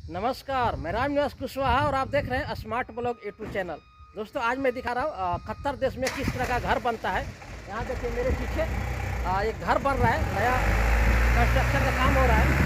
नमस्कार, मैं राम निवास कुशवाहा और आप देख रहे हैं स्मार्ट ब्लॉग यूट्यूब चैनल। दोस्तों, आज मैं दिखा रहा हूँ कतर देश में किस तरह का घर बनता है। यहाँ देखिए मेरे पीछे एक घर बन रहा है, नया कंस्ट्रक्शन का काम हो रहा है।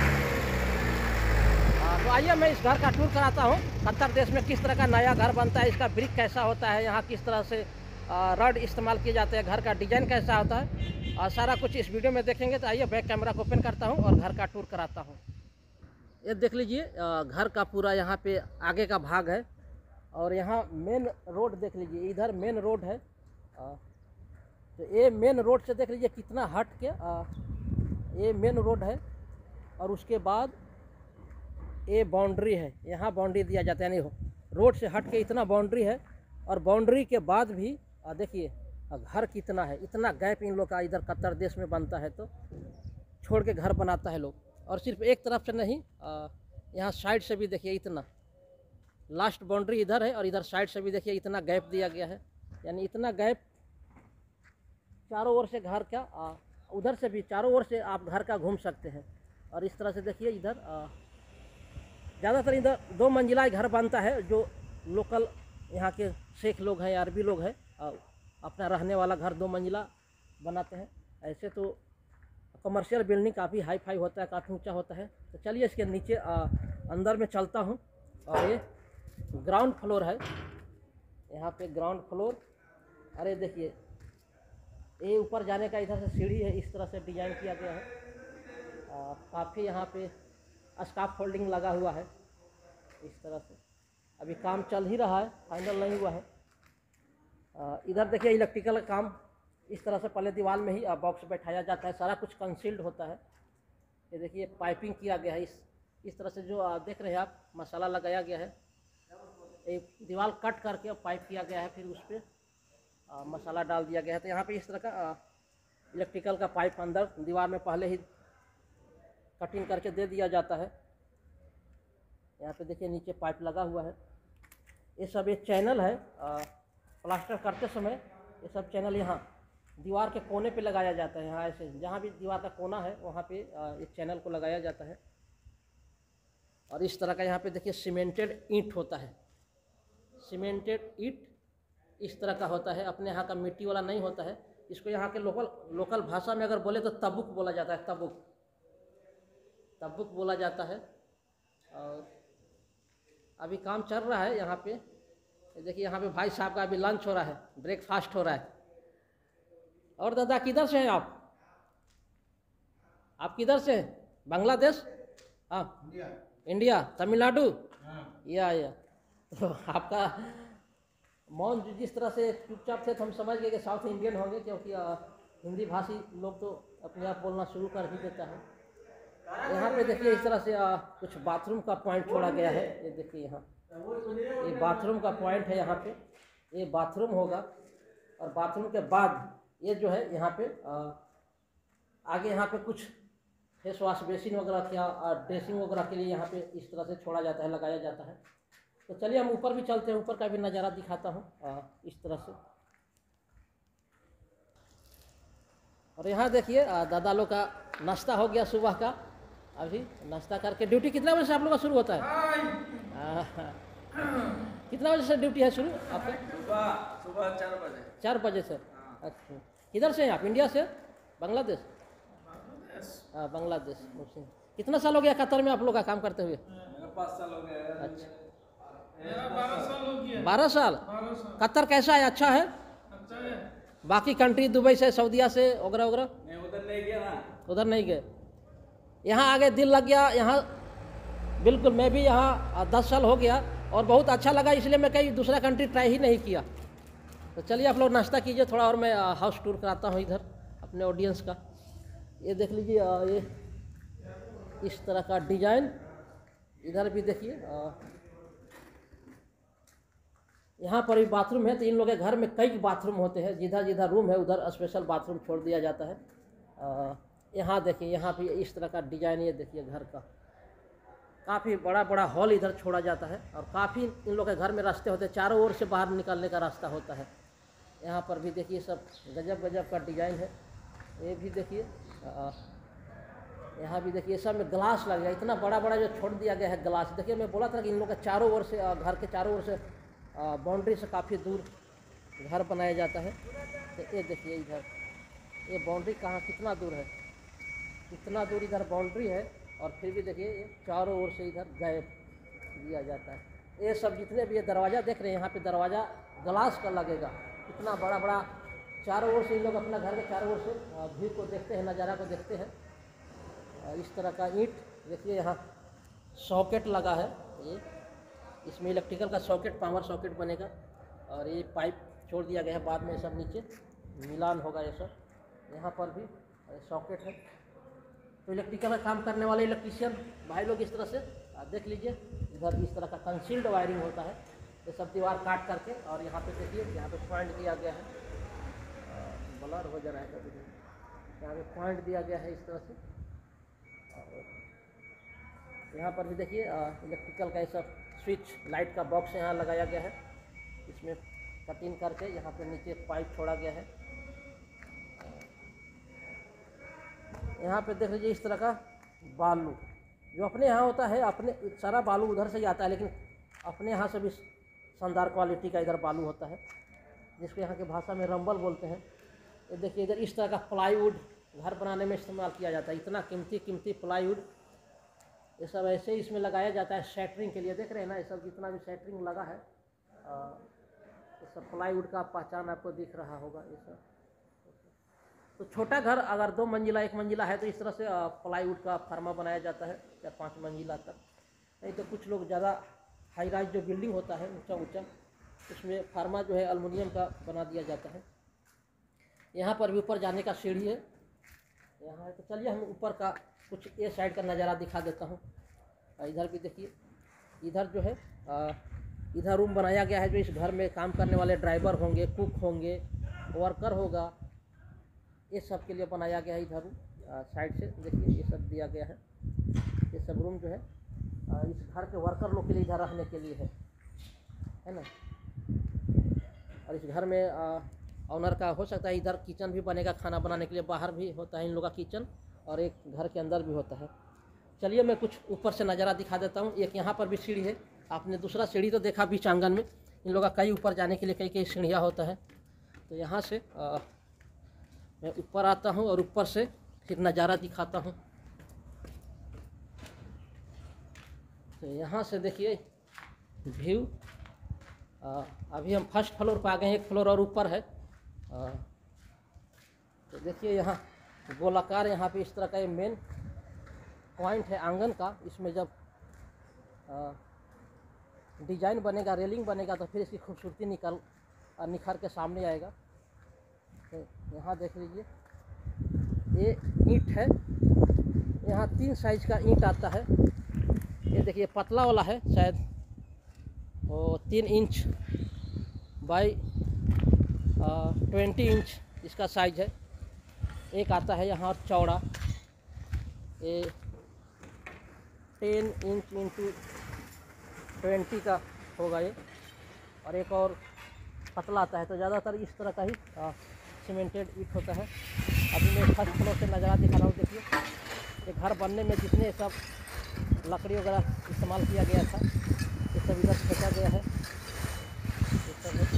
तो आइए मैं इस घर का टूर कराता हूँ। कतर देश में किस तरह का नया घर बनता है, इसका ब्रिक कैसा होता है, यहाँ किस तरह से रड इस्तेमाल किए जाते हैं, घर का डिजाइन कैसा होता है, सारा कुछ इस वीडियो में देखेंगे। तो आइए बैक कैमरा को ओपन करता हूँ और घर का टूर कराता हूँ। ये देख लीजिए घर का पूरा यहाँ पे आगे का भाग है और यहाँ मेन रोड देख लीजिए, इधर मेन रोड है। तो ये मेन रोड से देख लीजिए कितना हट के ये मेन रोड है और उसके बाद ये बाउंड्री है, यहाँ बाउंड्री दिया जाता है, यानी रोड से हट के इतना बाउंड्री है। और बाउंड्री के बाद भी देखिए घर कितना है, इतना गैप इन लोग का इधर कतर देश में बनता है तो छोड़ के घर बनाता है लोग। और सिर्फ एक तरफ से नहीं, यहाँ साइड से भी देखिए इतना लास्ट बाउंड्री इधर है और इधर साइड से भी देखिए इतना गैप दिया गया है, यानी इतना गैप चारों ओर से घर का उधर से भी चारों ओर से आप घर का घूम सकते हैं। और इस तरह से देखिए इधर ज़्यादातर इधर 2 मंजिला घर बनता है। जो लोकल यहाँ के शेख लोग हैं, अरबी लोग हैं, अपना रहने वाला घर 2 मंजिला बनाते हैं। ऐसे तो कमर्शियल बिल्डिंग काफ़ी हाई फाई होता है, काफ़ी ऊंचा होता है। तो चलिए इसके नीचे अंदर में चलता हूँ। और ये ग्राउंड फ्लोर है, यहाँ पे ग्राउंड फ्लोर। अरे देखिए ये ऊपर जाने का इधर से सीढ़ी है, इस तरह से डिजाइन किया गया है। काफ़ी यहाँ पे स्काफ फोल्डिंग लगा हुआ है इस तरह से। अभी काम चल ही रहा है, फाइनल नहीं हुआ है। इधर देखिए इलेक्ट्रिकल काम इस तरह से पहले दीवार में ही बॉक्स बैठाया जाता है, सारा कुछ कंसील्ड होता है। ये देखिए पाइपिंग किया गया है, इस तरह से जो देख रहे हैं आप, मसाला लगाया गया है। एक दीवार कट करके पाइप किया गया है, फिर उस पर मसाला डाल दिया गया है। तो यहाँ पे इस तरह का इलेक्ट्रिकल का पाइप अंदर दीवार में पहले ही कटिंग करके दे दिया जाता है। यहाँ पे देखिए नीचे पाइप लगा हुआ है। ये सब एक चैनल है, प्लास्टर करते समय ये सब चैनल यहाँ दीवार के कोने पे लगाया जाता है। यहाँ ऐसे जहाँ भी दीवार का कोना है वहाँ पे इस चैनल को लगाया जाता है। और इस तरह का यहाँ पे देखिए सीमेंटेड ईंट होता है, सीमेंटेड ईंट इस तरह का होता है, अपने यहाँ का मिट्टी वाला नहीं होता है। इसको यहाँ के लोकल भाषा में अगर बोले तो तबुक बोला जाता है, तबुक बोला जाता है। और अभी काम चल रहा है यहाँ पे। देखिए यहाँ पे भाई साहब का अभी लंच हो रहा है, ब्रेकफास्ट हो रहा है। और दादा किधर से हैं आप किधर से हैं? बांग्लादेश? हाँ, इंडिया, तमिलनाडु। या तो आपका मौन जिस तरह से चुपचाप थे तो हम समझ गए कि साउथ इंडियन होंगे, क्योंकि हिंदी भाषी लोग तो अपने आप बोलना शुरू कर ही देता है। यहाँ पे देखिए इस तरह से कुछ बाथरूम का पॉइंट छोड़ा गया है। ये देखिए यहाँ ये बाथरूम का पॉइंट है, यहाँ पे ये बाथरूम होगा। और बाथरूम के बाद ये जो है यहाँ पे आगे यहाँ पे कुछ फेस वॉश बेसिन वगैरह या ड्रेसिंग वगैरह के लिए यहाँ पे इस तरह से छोड़ा जाता है, लगाया जाता है। तो चलिए हम ऊपर भी चलते हैं, ऊपर का भी नज़ारा दिखाता हूँ इस तरह से। और यहाँ देखिए दादा लोग का नाश्ता हो गया सुबह का। अभी नाश्ता करके ड्यूटी कितना बजे से आप लोग का शुरू होता है? कितना बजे से ड्यूटी है शुरू आपका? सुबह 4 बजे। 4 बजे से। अच्छा, किधर से हैं आप? इंडिया से? बांग्लादेश? हाँ, बांग्लादेश। कितना साल हो गया कतर में आप लोग का काम करते हुए? 5 साल हो गया। अच्छा, 12 साल हो गया। 12 साल। कतर कैसा है? अच्छा है? अच्छा है। बाकी कंट्री दुबई से, सऊदीया से वगैरह वगैरह? मैं उधर नहीं गया ना। उधर नहीं गए? यहाँ आगे दिल लग गया यहाँ। बिल्कुल, मैं भी यहाँ 10 साल हो गया और बहुत अच्छा लगा, इसलिए मैं कहीं दूसरा कंट्री ट्राई ही नहीं किया। तो चलिए आप लोग नाश्ता कीजिए थोड़ा, और मैं हाउस टूर कराता हूँ इधर अपने ऑडियंस का। ये देख लीजिए ये इस तरह का डिजाइन। इधर भी देखिए यहाँ पर भी बाथरूम है। तो इन लोगों के घर में कई बाथरूम होते हैं, जिधर जिधर रूम है उधर स्पेशल बाथरूम छोड़ दिया जाता है। यहाँ देखिए यहाँ भी इस तरह का डिजाइन, ये देखिए घर का काफ़ी बड़ा बड़ा हॉल इधर छोड़ा जाता है। और काफ़ी इन लोगों के घर में रास्ते होते हैं, चारों ओर से बाहर निकलने का रास्ता होता है। यहाँ पर भी देखिए सब गजब गजब का डिज़ाइन है। ये भी देखिए यहाँ भी देखिए सब में ग्लास लग गया, इतना बड़ा बड़ा जो छोड़ दिया गया है ग्लास। देखिए मैं बोला था कि इन लोग का चारों ओर से घर के चारों ओर से बाउंड्री से काफ़ी दूर घर बनाया जाता है। तो ये देखिए इधर ये बाउंड्री कहाँ कितना दूर है, कितना दूर इधर बाउंड्री है, और फिर भी देखिए ये चारों ओर से इधर गैप दिया जाता है। ये सब जितने भी ये दरवाज़ा देख रहे हैं, यहाँ पे दरवाज़ा ग्लास का लगेगा, इतना बड़ा बड़ा चारों ओर से इन लोग अपना घर के चारों ओर से व्यू को देखते हैं, नज़ारा को देखते हैं। इस तरह का ईंट देखिए, यहाँ सॉकेट लगा है, ये इसमें इलेक्ट्रिकल का सॉकेट, पावर सॉकेट बनेगा, और ये पाइप छोड़ दिया गया है, बाद में सब नीचे मिलान होगा ये सब। यहाँ पर भी सॉकेट है। तो इलेक्ट्रिकल का काम करने वाले इलेक्ट्रीशियन भाई लोग इस तरह से देख लीजिए, इधर इस तरह का कंसील्ड वायरिंग होता है, ये सब दीवार काट करके। और यहाँ पे देखिए यहाँ पे पॉइंट दिया गया है, ब्लर हो जा रहा है कभी, यहाँ पे पॉइंट दिया गया है इस तरह से। यहाँ पर भी देखिए इलेक्ट्रिकल का ये सब स्विच लाइट का बॉक्स यहाँ लगाया गया है, इसमें कटिंग करके यहाँ पे नीचे पाइप छोड़ा गया है। यहाँ पे देख लीजिए इस तरह का बालू जो अपने यहाँ होता है, अपने सारा बालू उधर से ही आता है, लेकिन अपने यहाँ से भी शानदार क्वालिटी का इधर बालू होता है, जिसको यहाँ की भाषा में रंबल बोलते हैं। ये देखिए इधर इस तरह का प्लाईवुड घर बनाने में इस्तेमाल किया जाता है, इतना कीमती कीमती प्लाईवुड, ये सब ऐसे ही इसमें लगाया जाता है शैटरिंग के लिए। देख रहे हैं ना, ये सब जितना भी शैटरिंग लगा है, ये सब प्लाईवुड का पहचान आपको दिख रहा होगा। ये सब तो छोटा घर अगर 2 मंजिला 1 मंजिला है तो इस तरह से प्लाईवुड का फर्मा बनाया जाता है, 4-5 मंजिला तक। नहीं तो कुछ लोग ज़्यादा हाई राइज जो बिल्डिंग होता है ऊंचा ऊंचा, उसमें फार्मा जो है एल्युमिनियम का बना दिया जाता है। यहाँ पर भी ऊपर जाने का सीढ़ी है यहाँ है। तो चलिए हम ऊपर का कुछ ये साइड का नज़ारा दिखा देता हूँ। इधर भी देखिए, इधर जो है इधर रूम बनाया गया है, जो इस घर में काम करने वाले ड्राइवर होंगे, कुक होंगे, वर्कर होगा, ये सब के लिए बनाया गया है। इधर रूम साइड से देखिए ये सब दिया गया है, ये सब रूम जो है इस घर के वर्कर लोग के लिए इधर रहने के लिए है ना। और इस घर में ऑनर का हो सकता है इधर किचन भी बनेगा, खाना बनाने के लिए। बाहर भी होता है इन लोगों का किचन, और एक घर के अंदर भी होता है। चलिए मैं कुछ ऊपर से नज़ारा दिखा देता हूँ। एक यहाँ पर भी सीढ़ी है, आपने दूसरा सीढ़ी तो देखा बीच आंगन में, इन लोगों का कई ऊपर जाने के लिए कई कई सीढ़ियाँ होता है। तो यहाँ से मैं ऊपर आता हूँ और ऊपर से फिर नज़ारा दिखाता हूँ। तो यहाँ से देखिए व्यू, अभी हम फर्स्ट फ्लोर पर आ गए हैं, 1 फ्लोर और ऊपर है। तो देखिए यहाँ गोलाकार, यहाँ पे इस तरह का ये मेन पॉइंट है आंगन का। इसमें जब डिजाइन बनेगा, रेलिंग बनेगा, तो फिर इसकी खूबसूरती निखर के सामने आएगा। तो यहाँ देख लीजिए ये ईंट है, यहाँ 3 साइज का ईंट आता है। ये देखिए पतला वाला है, शायद वो 3 इंच बाई 20 इंच इसका साइज है। एक आता है यहाँ चौड़ा, ये 10 इंच इंटू 20 का होगा ये, और एक और पतला आता है। तो ज़्यादातर इस तरह का ही सीमेंटेड ईंट होता है। अभी मैं फर्स्ट फ्लोर से नज़ारा दिखा रहा हूँ। देखिए ये घर बनने में जितने सब लकड़ी वगैरह इस्तेमाल किया गया था, ये सब इधर फेंका गया है। ये सब है।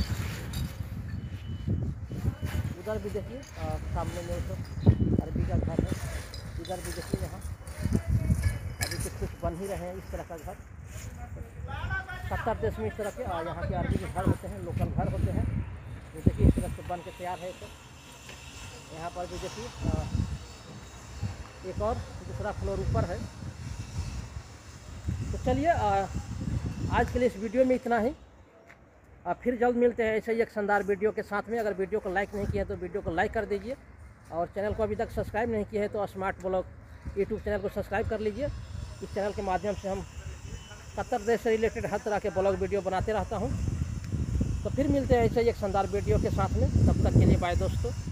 उधर भी देखिए सामने में तो अरबी का घर है। इधर भी देखिए, यहाँ अभी कुछ बन ही रहे हैं इस तरह का घर। कतर देश में इस तरह के यहाँ के अरबी के घर होते हैं, लोकल घर होते हैं। ये देखिए इस तरह से बन के तैयार है। तो यहाँ पर भी देखिए एक और दूसरा फ्लोर ऊपर है। तो चलिए आज के लिए इस वीडियो में इतना ही। फिर जल्द मिलते हैं ऐसे ही एक शानदार वीडियो के साथ में। अगर वीडियो को लाइक नहीं किया है तो वीडियो को लाइक कर दीजिए, और चैनल को अभी तक सब्सक्राइब नहीं किया है तो स्मार्ट ब्लॉग यूट्यूब चैनल को सब्सक्राइब कर लीजिए। इस चैनल के माध्यम से हम कतर देश से रिलेटेड हर तरह के ब्लॉग वीडियो बनाते रहता हूँ। तो फिर मिलते हैं ऐसे ही एक शानदार वीडियो के साथ में। तब तक के लिए बाय दोस्तों।